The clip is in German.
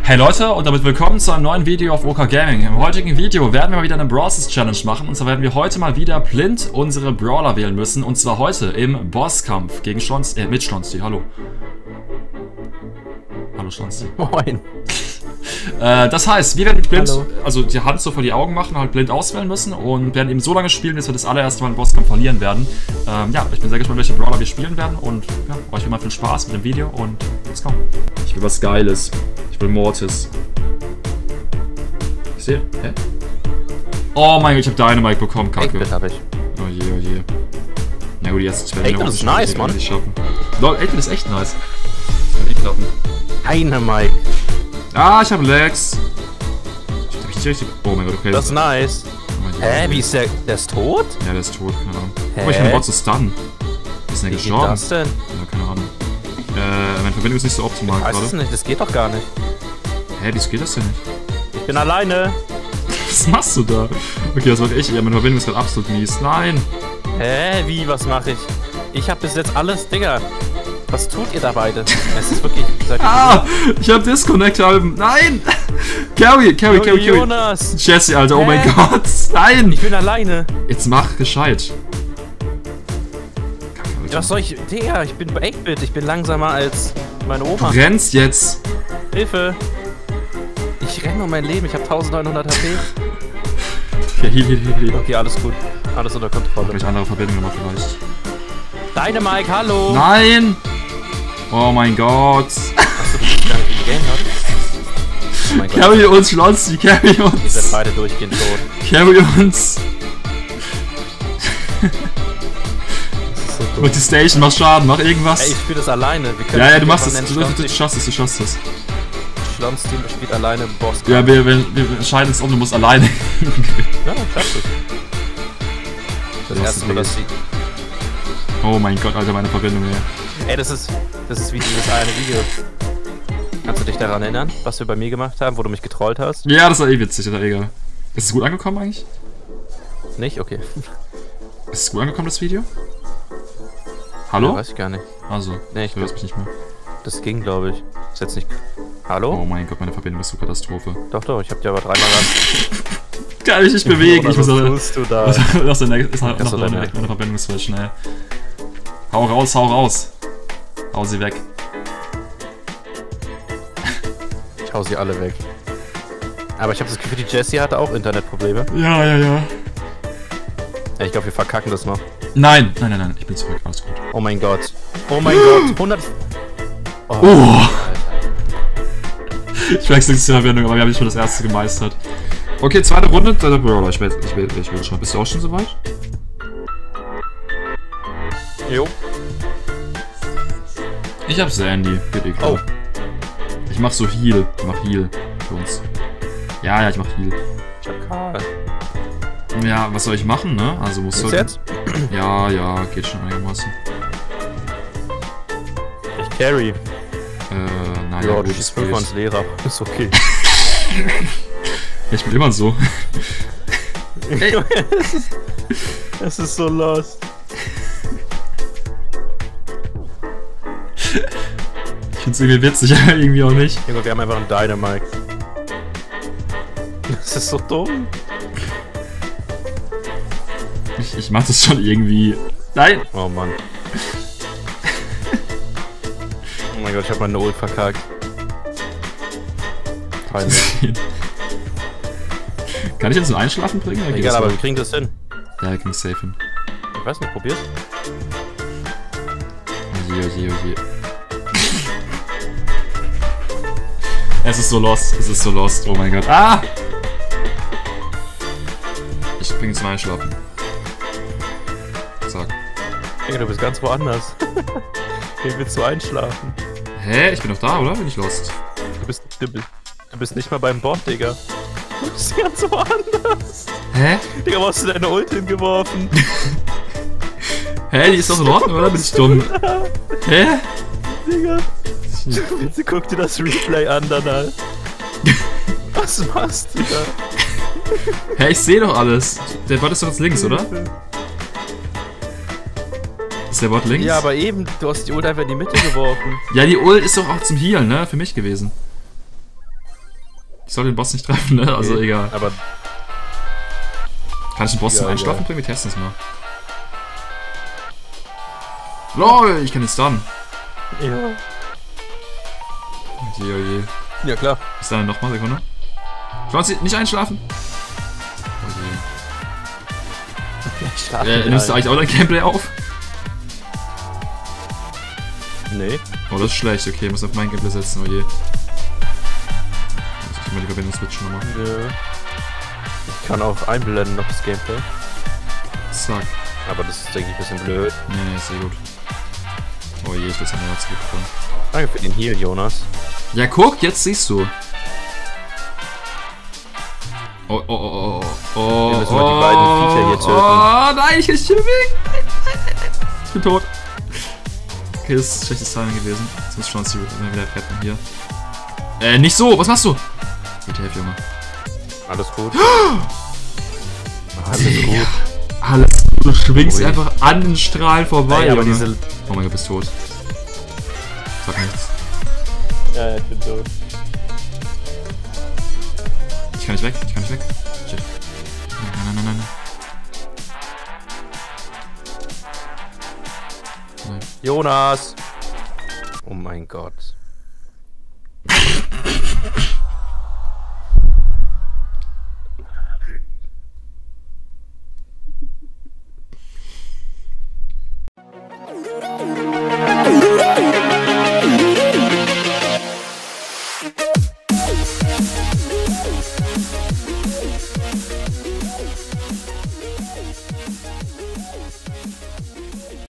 Hey Leute und damit willkommen zu einem neuen Video auf OK Gaming. Im heutigen Video werden wir mal wieder eine Brawl Stars Challenge machen. Und zwar werden wir heute mal wieder blind unsere Brawler wählen müssen. Und zwar heute im Bosskampf gegen mit Schlonzi. Hallo. Hallo Schlonzi. Moin. Das heißt, wir werden blind, also die Hand so vor die Augen machen, halt blind auswählen müssen und werden eben so lange spielen, bis wir das allererste Mal im Bosskampf verlieren werden. Ja, ich bin sehr gespannt, welche Brawler wir spielen werden und ja, euch will mal viel Spaß mit dem Video und let's go. Ich will was Geiles. Ich will Mortis. Ich sehe. Hä? Oh mein Gott, ich habe Dynamite bekommen, Kacke. Das hab ich. Oh je, oh je. Na gut, jetzt werden wir das ist nice, Mann. Nicht schaffen. Lol, 8-Bit ist echt nice. Das kann nicht klappen. Dynamite. Ah, ich habe Lex. Richtig. Oh mein Gott, okay. Das ist nice. Oh Hä, wie ist der? Der ist tot? Ja, der ist tot, keine Ahnung. Hä? Oh, ich kann den Bot zu stunnen. Ist der Wie geht gestorben? das denn? Ja, keine Ahnung. Meine Verbindung ist nicht so optimal Weiß es gerade. nicht, das geht doch gar nicht. Hä, wieso geht das denn nicht? Ich bin alleine. Was machst du da? Okay, das war echt. Ja, meine Verbindung ist gerade absolut mies. Nein! Hä, wie, was mache ich? Ich habe bis jetzt alles, Digga. Was tut ihr da beide? Es ist wirklich... Ich hab Disconnect-Alben. Nein! Carry. Jonas! Jesse, Alter, oh mein Gott. Nein! Ich bin alleine. Jetzt mach gescheit. Was soll ich... Digga, ich bin 8-Bit. Ich bin langsamer als meine Oma. Du rennst jetzt. Hilfe! Ich renne um mein Leben. Ich habe 1900 HP. Okay, hier. Okay, alles gut. Alles unter Kontrolle. Vielleicht andere Verbindung nochmal vielleicht. Dynamite, hallo! Nein! Oh mein Gott. Achso, du bist gar nicht im Game, hat? Oh mein Gott. Carry uns, Schlonzi, carry uns. Ihr seid beide durchgehend tot. Carry uns. Das ist so dumm. Und die Station, mach Schaden, mach irgendwas. Ey, ich spiele das alleine. Wir können Ja, du machst es. das. Du schaffst es. Schlons-Team spielt alleine im Boss. Ja, wir entscheiden es um, du musst alleine. Ja, schaffst du. Das erste Mal, das sieht. Oh mein Gott, Alter, meine Verbindung hier. Ey, das ist wie dieses eine Video. Kannst du dich daran erinnern, was wir bei mir gemacht haben, wo du mich getrollt hast? Ja, das war eh witzig, oder egal. Ist es gut angekommen eigentlich? Nicht? Okay. Ist es gut angekommen, das Video? Hallo? Ja, weiß ich gar nicht. Also, Nee, ich du hörst mich nicht mehr. Das ging, glaube ich. Ist jetzt nicht... Hallo? Oh mein Gott, meine Verbindung ist so Katastrophe. Doch, ich hab dir aber dreimal ran. Kann ich nicht bewegen, ich muss was tust du da? Meine Verbindung ist voll schnell. Hau raus. Hau sie weg. Ich hau sie alle weg. Aber ich habe das Gefühl, die Jessie hatte auch Internetprobleme. Ja. Ey, ich glaube, wir verkacken das noch. Nein, ich bin zurück, alles gut. Oh mein Gott. 100... Oh. Alter. Ich wechsle die Verbindung, aber wir haben schon das erste gemeistert. Okay, zweite Runde, der Brawler. Ich will schon. Bist du auch schon soweit? Jo. Ich hab Sandy, geht eh klar. Oh. Ich mach so Heal. Ich mach Heal für uns. Ja, ich mach Heal. Ich hab Karl. Ja, was soll ich machen, ne? Also musst du... Jetzt? Ja, geht schon einigermaßen. Ich carry. Nein, Ja, gut, du schießt 5 ans Lehrer. Ist okay. Ich bin immer so. Es ist so lost. Ich find's irgendwie witzig, aber irgendwie auch nicht. Junge, wir haben einfach einen Dynamite. Das ist so dumm. Ich mach das schon irgendwie... Nein! Oh Mann. Oh mein Gott, ich hab meine Ult verkackt. Peinlich. Kann ich jetzt zum Einschlafen bringen? Oder Egal, aber wir kriegen das hin. Ja, wir kriegen es safe hin. Ich weiß nicht, probier's. Oje. Es ist so lost, oh mein Gott. Ah! Ich bringe zum Einschlafen. Zack. Junge, du bist ganz woanders. Wie willst du einschlafen? Hä? Ich bin doch da, oder? Bin ich lost? Du bist nicht mal beim Bot, Digga. Du bist ganz woanders. Hä? Digga, wo hast du deine Ult hingeworfen? Hä? Die ist doch in Ordnung, oder? Bin ich dumm? Hä? Digga. Bitte guck dir das Replay an, danach. Was machst du da? Hä? Ich sehe doch alles. Der Bot ist doch jetzt links, oder? Ist der Bot links? Ja, aber eben, du hast die Ult einfach in die Mitte geworfen. Ja, die Ult ist doch auch zum Healen, ne? Für mich gewesen. Ich soll den Boss nicht treffen, ne? Also Nee, egal. Aber Kann ich den Boss zum Ja, Einschlafen egal. bringen? Wir testen es mal. LOL, ich kann jetzt stunnen. ja. Oje, oje. Ja, klar. Bis dann nochmal, Sekunde. Schwanzi, nicht einschlafen. Ich schlaf Oje. nicht Nimmst du ein. eigentlich auch dein Gameplay auf? Nee. Oh, das ist schlecht. Okay, ich muss auf mein Gameplay setzen. Oje. Muss ich mal die Verbindung switchen nochmal. Nö. Ich kann auch einblenden noch das Gameplay. Zack. Aber das ist, denke ich, ein bisschen blöd. Nee, ist sehr gut. Oh je, ich will eine Herz bekommen. Danke für den Heal, Jonas. Ja, guck, jetzt siehst du. Oh, oh, oh, oh, oh. Wir müssen mal die beiden Viecher hier töten. Oh, nein, ich krieg weg. Ich bin tot. Okay, das ist schlechtes Timing gewesen. Jetzt muss Chance immer wieder retten hier. Nicht so, was machst du? ETF, Junge. Alles gut. Alles gut. Alles gut, du schwingst Ui. einfach an den Strahlen vorbei, Ey, aber Junge. diese... Oh mein Gott, bist tot. Sag nichts. Ja, ich bin tot. Ich kann nicht weg, ich kann nicht weg. Shit. Nein, nein, nein, nein. Jonas! Oh mein Gott.